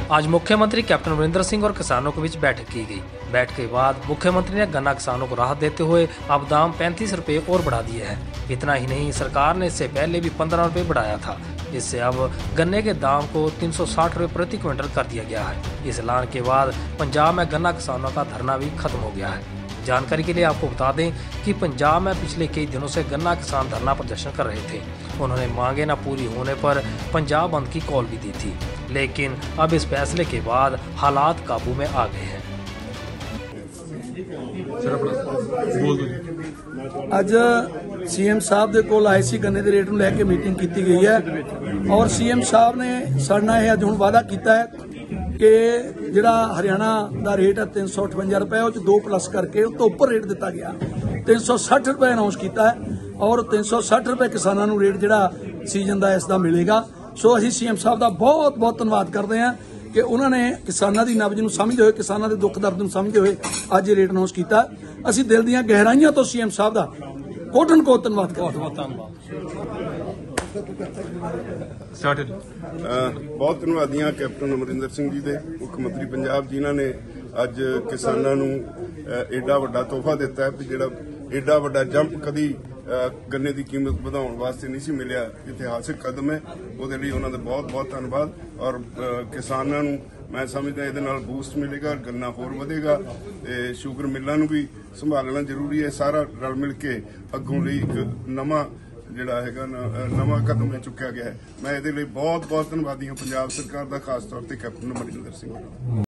आज मुख्यमंत्री कैप्टन अमरिंदर सिंह और किसानों के बीच बैठक की गई। बैठक के बाद मुख्यमंत्री ने गन्ना किसानों को राहत देते हुए अब दाम 35 रुपए और बढ़ा दिए हैं। इतना ही नहीं, सरकार ने इससे पहले भी 15 रुपए बढ़ाया था। इससे अब गन्ने के दाम को 360 रुपए प्रति क्विंटल कर दिया गया है। इस ऐलान के बाद पंजाब में गन्ना किसानों का धरना भी खत्म हो गया है। जानकारी के लिए आपको बता दें कि पंजाब में पिछले कई दिनों से गन्ना किसान धरना प्रदर्शन कर रहे थे। उन्होंने मांगे न पूरी होने पर पंजाब बंद की कॉल भी दी थी, लेकिन अब इस फैसले के बाद हालात काबू में आ गए हैं। ਅੱਜ सीएम साहब ਦੇ ਕੋਲ ਆਏ ਸੀ ਗੰਨੇ ਦੇ ਰੇਟ ਨੂੰ ਲੈ ਕੇ ਮੀਟਿੰਗ ਕੀਤੀ ਗਈ ਹੈ ਔਰ सीएम ਸਾਹਿਬ ਨੇ ਸਾਡਾ ਇਹ ਅੱਜ ਹੁਣ ਵਾਅਦਾ ਕੀਤਾ ਹੈ ਕਿ ਜਿਹੜਾ ਹਰਿਆਣਾ ਦਾ ਰੇਟ ਹੈ 358 ਰੁਪਏ ਉਹ ਚ 2 ਪਲੱਸ ਕਰਕੇ ਉਸ ਤੋਂ ਉੱਪਰ ਰੇਟ ਦਿੱਤਾ ਗਿਆ 360 ਰੁਪਏ ਅਨਾਉਂਸ ਕੀਤਾ ਹੈ ਔਰ 360 ਰੁਪਏ ਕਿਸਾਨਾਂ ਨੂੰ ਰੇਟ ਜਿਹੜਾ ਸੀਜ਼ਨ ਦਾ ਇਸ ਦਾ ਮਿਲੇਗਾ। ਸੋ ਅਸੀਂ सीएम ਸਾਹਿਬ ਦਾ ਬਹੁਤ ਬਹੁਤ ਧੰਨਵਾਦ ਕਰਦੇ ਹਾਂ ਕਿ ਉਹਨਾਂ ਨੇ ਕਿਸਾਨਾਂ ਦੀ ਨਬਜ਼ ਨੂੰ ਸਮਝਦੇ ਹੋਏ, ਕਿਸਾਨਾਂ ਦੇ ਦੁੱਖ ਦਰਦ ਨੂੰ ਸਮਝਦੇ ਹੋਏ ਅੱਜ ਇਹ ਰੇਟ ਅਨਾਉਂਸ ਕੀਤਾ। ਅਸੀਂ ਦਿਲ ਦੀਆਂ ਗਹਿਰਾਈਆਂ ਤੋਂ सीएम ਸਾਹਿਬ ਦਾ ਕੋਟਨ ਕੋ ਧੰਨਵਾਦ ਕਰਦੇ ਹਾਂ। बहुत धन्यवादियां कैप्टन अमरिंदर सिंह जी दे, मुख्यमंत्री पंजाब जिन्हां ने अज किसानां नूं एडा वड्डा तोहफा दिता है। जिहड़ा एडा वड्डा जंप कदी गन्ने की कीमत बढ़ाने वास्ते नहीं सी मिलिया, इतिहासिक कदम है। उहदे लई उन्हां दा बहुत बहुत धन्नवाद। और किसानां नूं मैं समझदा इहदे नाल बूस्ट मिलेगा, गन्ना होर वधेगा ते शुगर मिलां नूं भी संभालना जरूरी है। सारा रल मिल के अग्गों लई एक नवां ਜਿਹੜਾ ਹੈਗਾ ਨਵਾਂ ਕਦਮ ਚੁੱਕਿਆ ਗਿਆ ਹੈ। ਮੈਂ ਇਹਦੇ ਲਈ ਬਹੁਤ ਬਹੁਤ ਧੰਨਵਾਦੀ ਹਾਂ ਪੰਜਾਬ ਸਰਕਾਰ ਦਾ, ਖਾਸ ਤੌਰ ਤੇ ਕੈਪਟਨ ਅਮਰਿੰਦਰ ਸਿੰਘ।